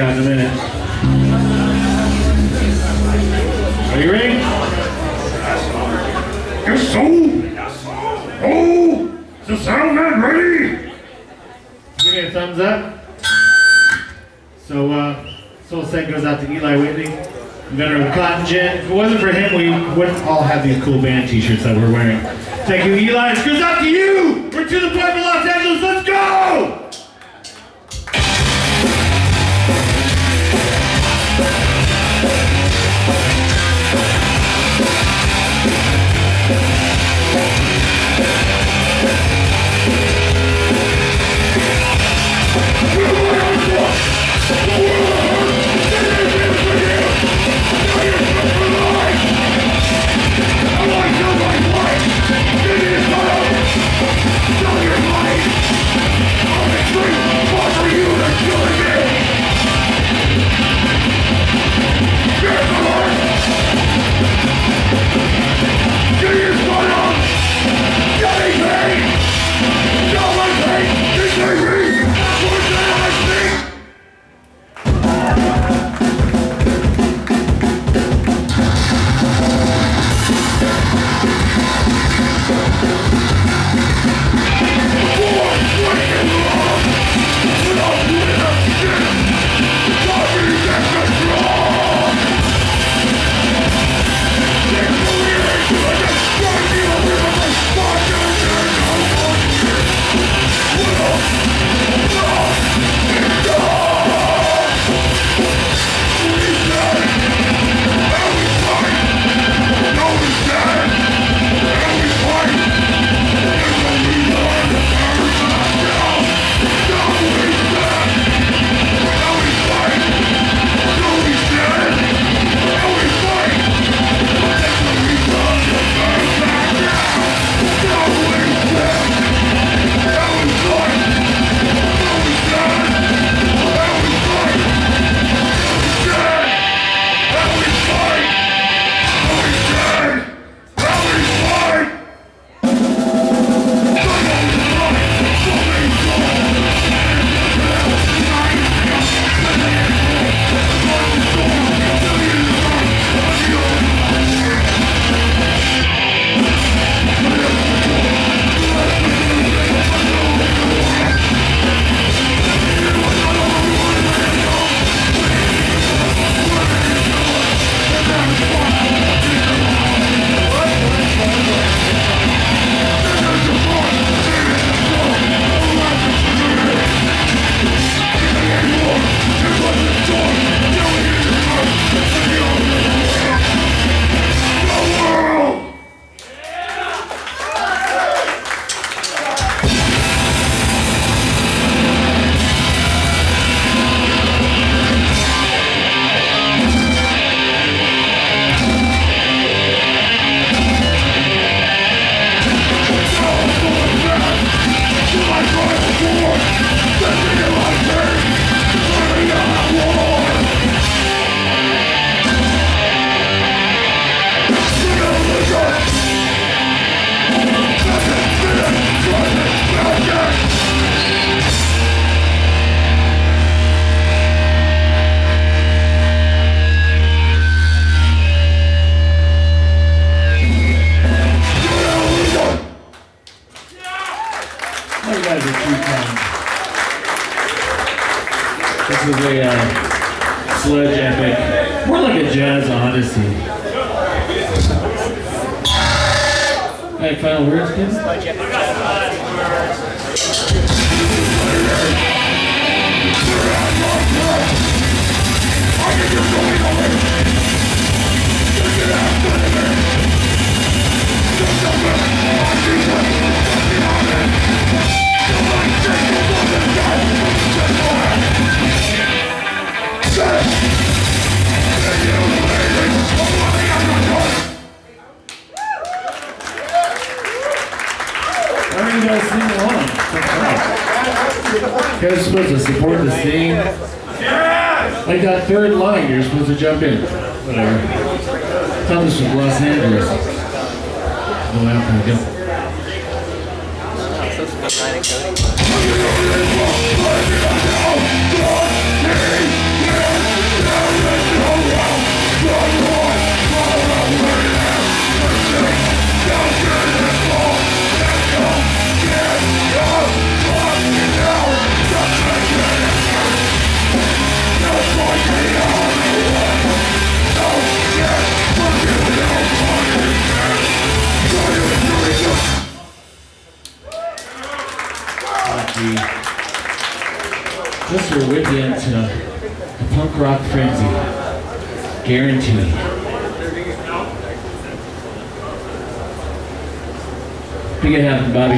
out in a minute. Are you ready? Yes, so. Oh, is the sound man ready? Give me a thumbs up. So, Soul Set goes out to Eli Whitney, inventor of the Cotton Gin. If it wasn't for him, we wouldn't all have these cool band t-shirts that we're wearing. Thank you, Eli. This goes out to you! We're to the point for Los Angeles. Let's go! This was a sludge epic, more like a jazz odyssey. Any final words, kids? You guys sing along. You guys are supposed to support the scene. Like that third line, you're supposed to jump in. Whatever. Tell us from Los Angeles. Go out and go. We're with you into the punk rock frenzy. Guaranteed. Make it happen, Bobby.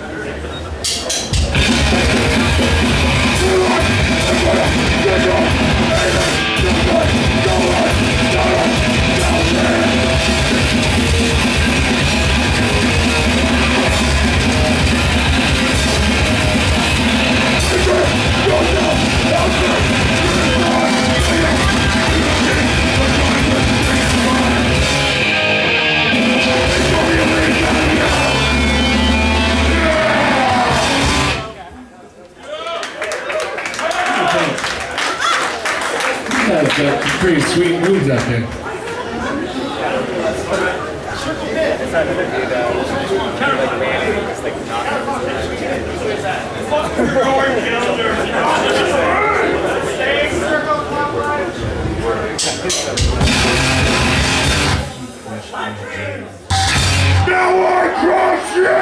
Got some pretty sweet moves out there. Now I crush you!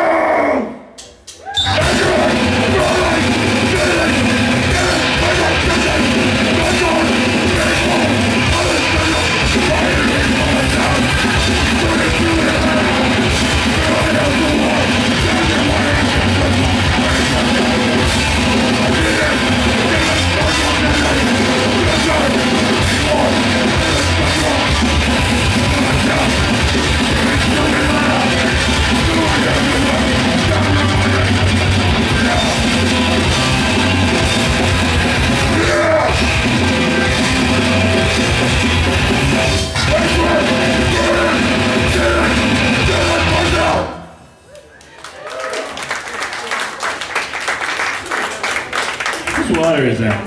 Whose water is that?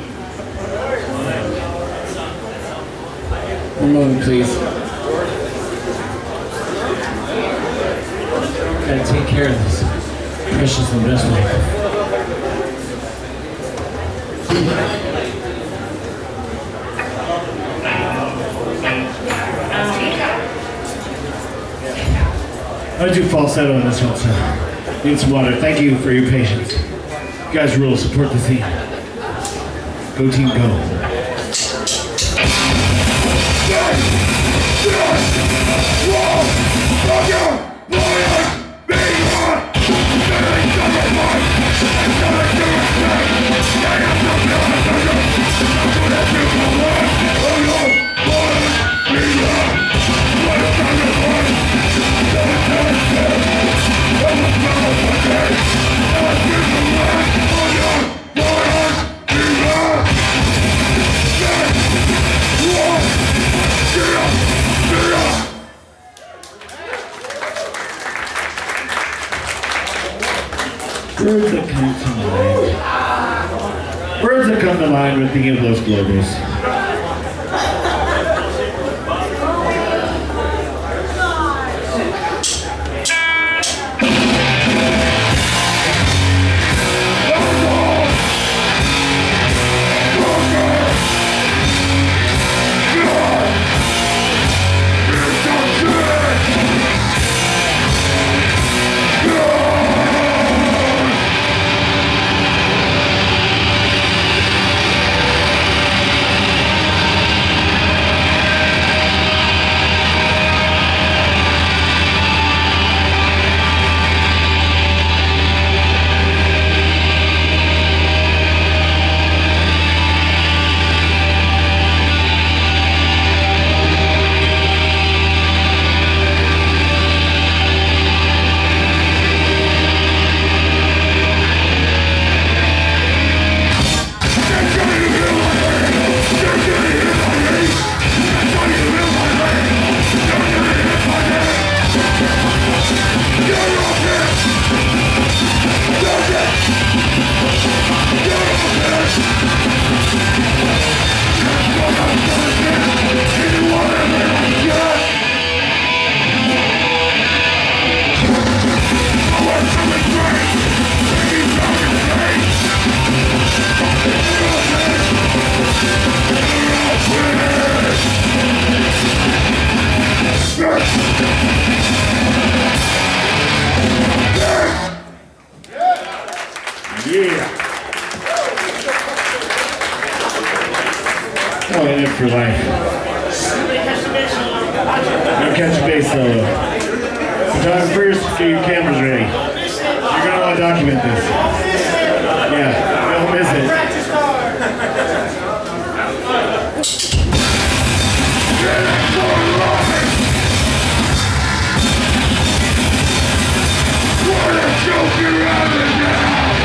One moment, please. Gotta take care of this precious investment. How did you falsetto on this one, sir? Need some water. Thank you for your patience. You guys rule. Support the team. Go team, go. Words that come to mind. Words that come to mind when thinking of those Globals. Oh, in it for life. No catch a base solo. Photographers, get your cameras ready. You're gonna want to document this. Yeah, don't miss it. What a joke you're having now!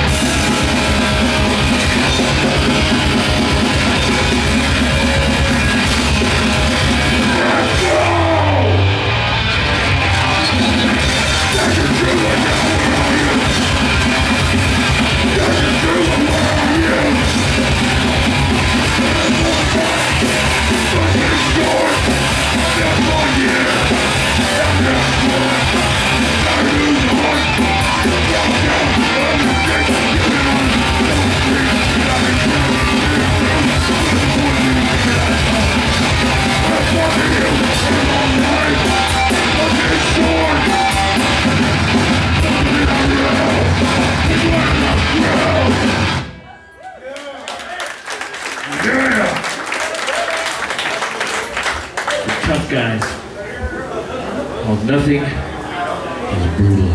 Tough guys. Well, nothing is brutal.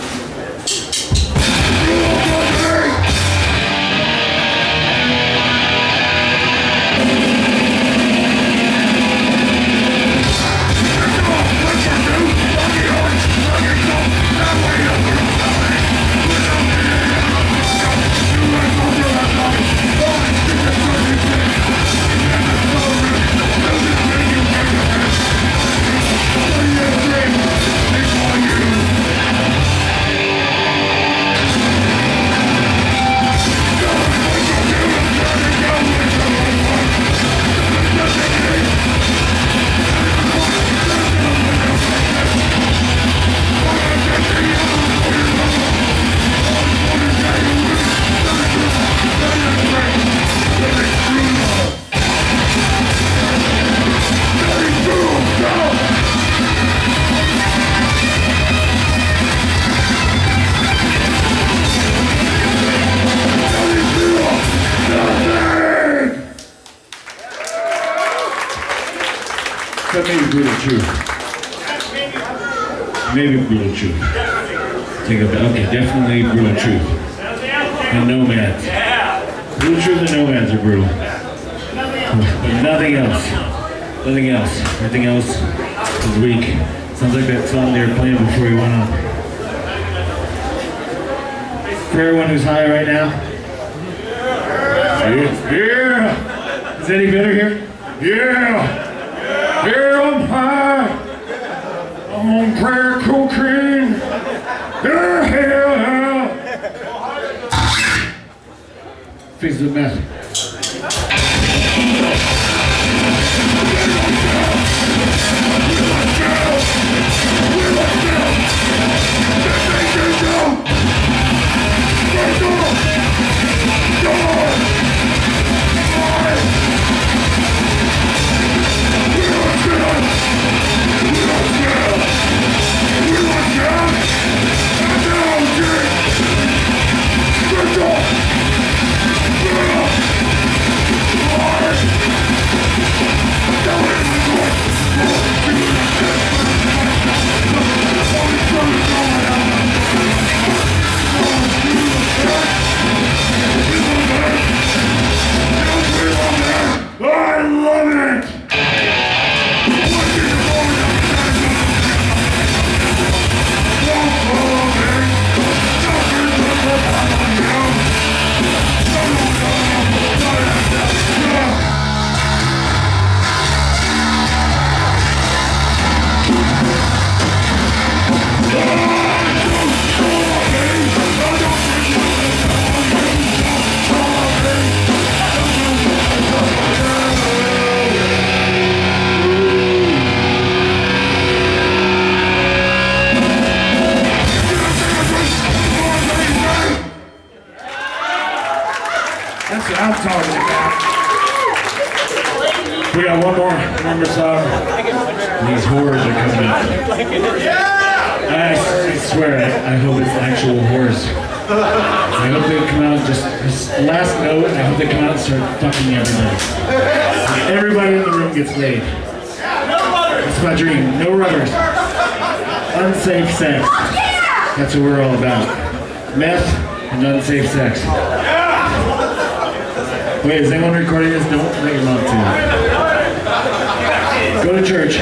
That may be brutal truth. Maybe brutal truth. Think of that. Okay, definitely brutal truth. And nomads. Brutal truth and nomads are brutal. But nothing else. Nothing else. Everything else is weak. Sounds like that song they were playing before you went on. For everyone who's high right now. Yeah. Is it any better here? Yeah. Yeah, I'm high. I'm on crack cocaine. Yeah. Face the mess. That's what I'm talking about. We got one more song. These horrors are coming up. I swear, I hope it's actual horrors. I hope they come out just this last note. I hope they come out and start fucking everybody. Everybody in the room gets laid. That's my dream. No rubbers. Unsafe sex. That's what we're all about. Meth and unsafe sex. Wait, is anyone recording this? Don't let your mouth to. Go to church.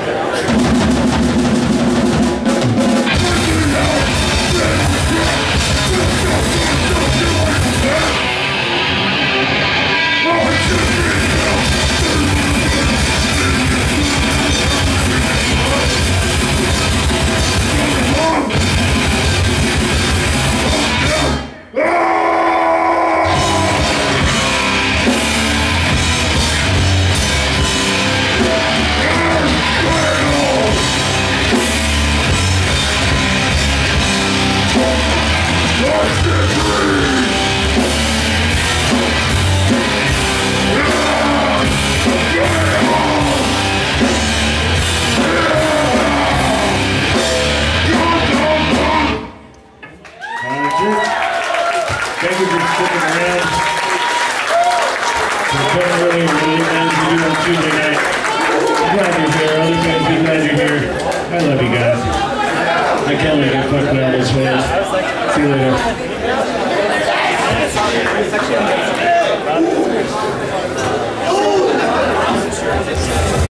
Thank you for sticking around. It's been really nice to do on Tuesday night. I'm glad you're here. Other guys, be glad you're here. I love you guys. I can't let you get fucked by all those fans. See you later.